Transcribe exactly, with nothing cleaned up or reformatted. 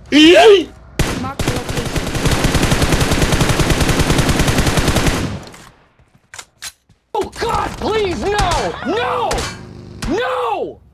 Yay! Mark the location. Oh God, please, no! No! No!